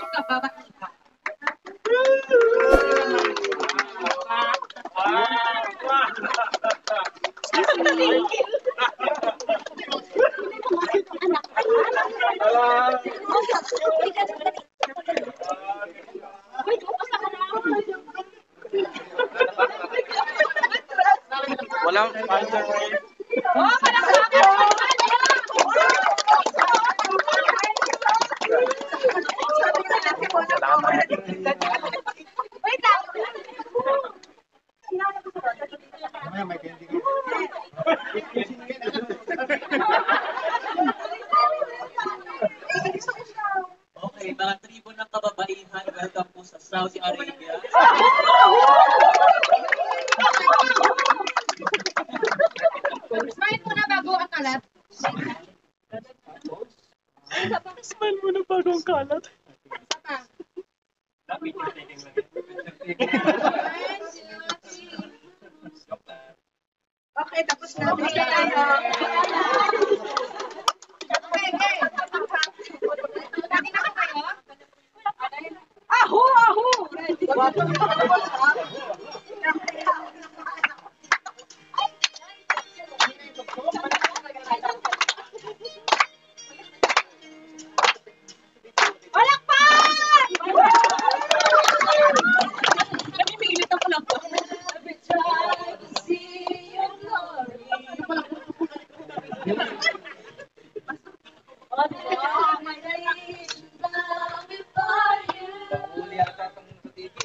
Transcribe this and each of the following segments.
Walang Okay, mga tribo ng kababaihan, welcome po sa Saudi Arabia. Smile muna bago ang kalat. Smile mo na bago ang kalat. Isa pa. Okay, tapos na. Tapos na tayo. Okay, okay. Lagi na kayo? Aho, aho! huli ata itong sa TV.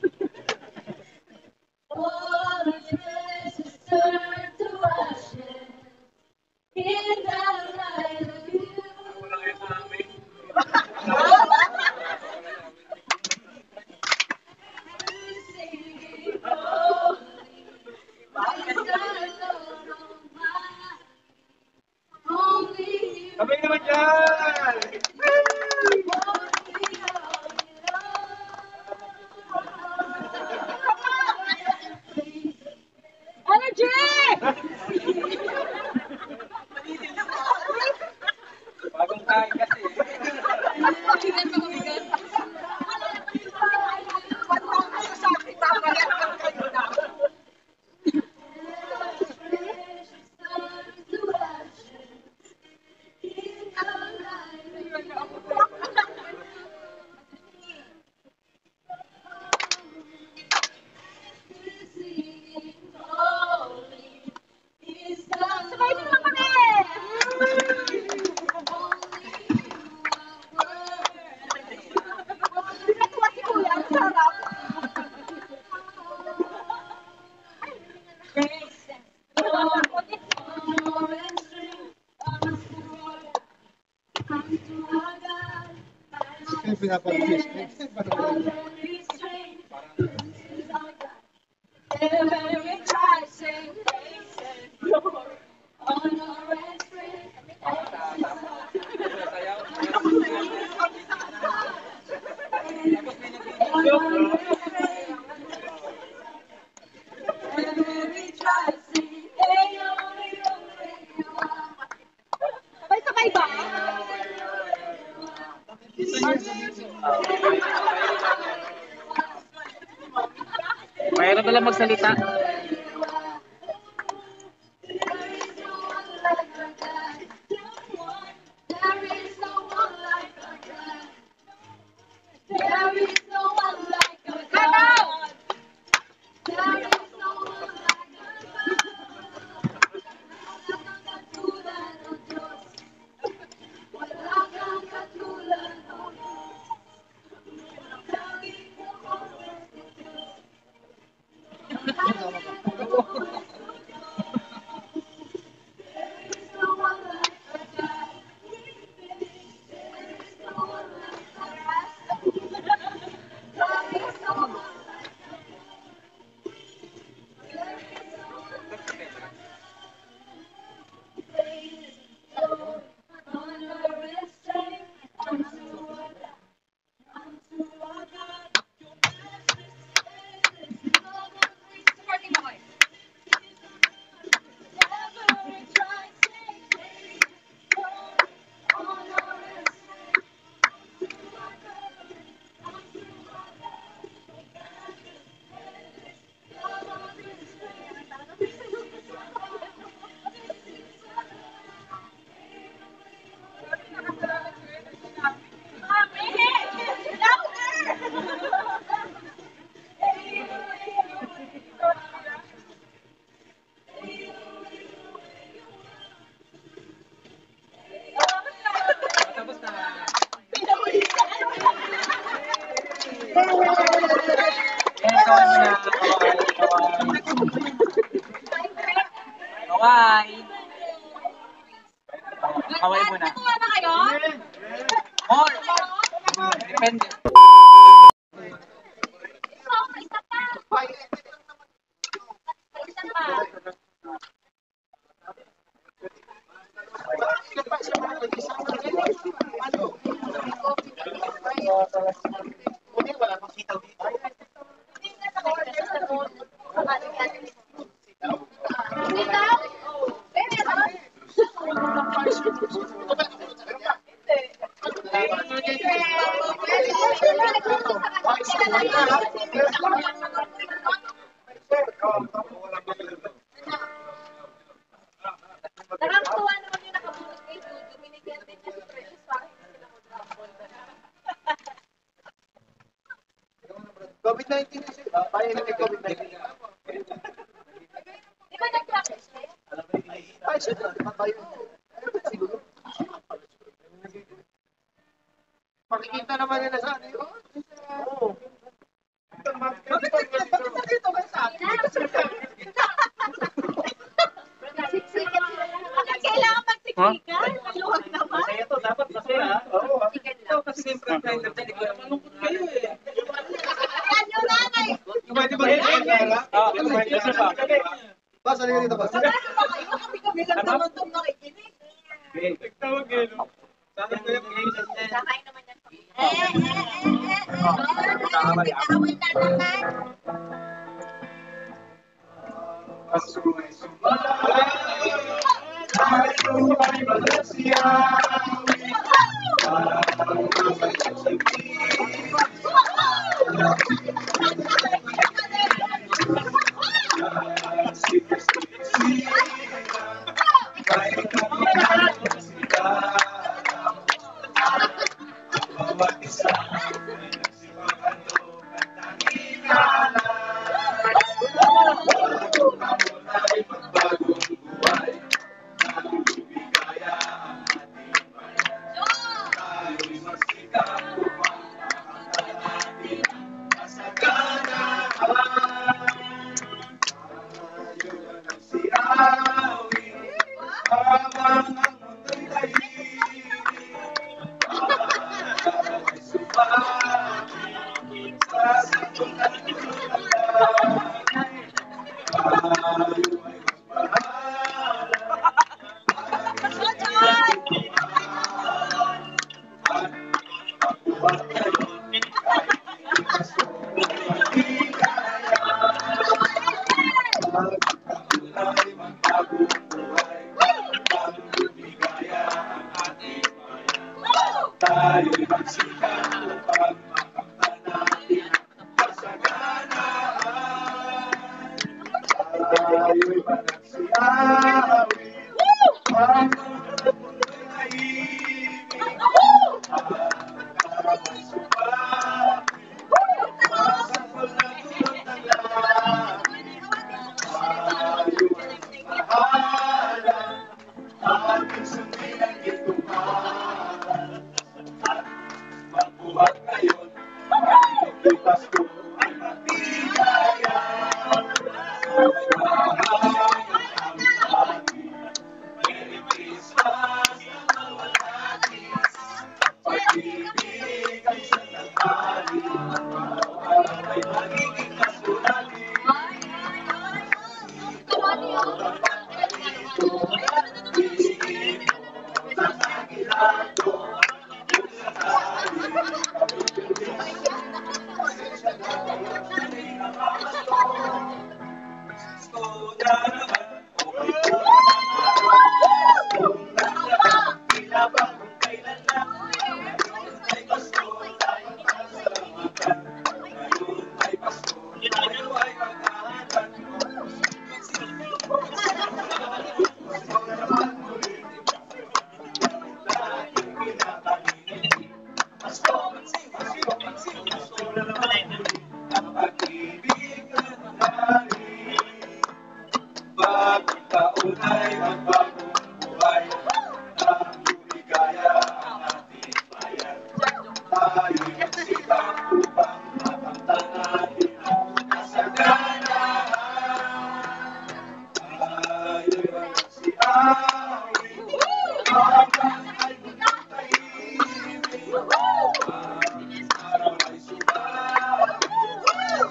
Sabay naman dyan! Bagong kain kasi. Sabay naman kami! Natuwa si Kuya, ang sarap. Sabay-sabay ba? Mahirap pala magsalita. kaway mo na. Kaway. Kaway mo na. Natuwa na kayo? More. Depende. Isa pa. Isa pa. Nakakatuwa naman yung nakabulog kay Juju. Binigyan din niya si Precious para hindi sila mag-ramble. COVID-19 kasi. Bayan na COVID-19. Di ba nag-practice na yun? Ay, shit. Tayo. Siguro. Makikita naman nila sa ano yun. Oo. Bakit dito ba sa akin? Siksikan sila lang. Bakit kailangan magsiksikan? Maluwag naman. Masaya to. Dapat masaya. Oo. Siksikan Ito lang. kasi siyempre ang friend of the malungkot kayo eh. Ayan yung nanay. Pwede ba rin ang pera? Bas, halika dito, bas. Sarado ba kayo? Kami lang naman itong nakikinig. Tawag yun. Sana ko yung Kakain naman yan. Nag-aaway na naman.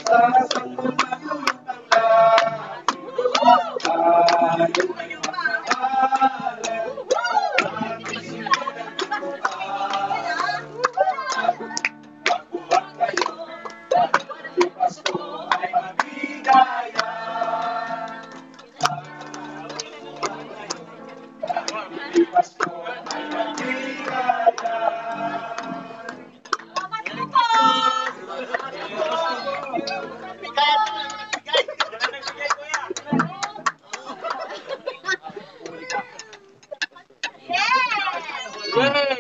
Taasan mo na yung tanglad. Tayo ay magmamahalan. Magbuhat kayo. Ang Pasko ay magbigaya. Ang Pasko ay magbigaya. Yeah! Yay!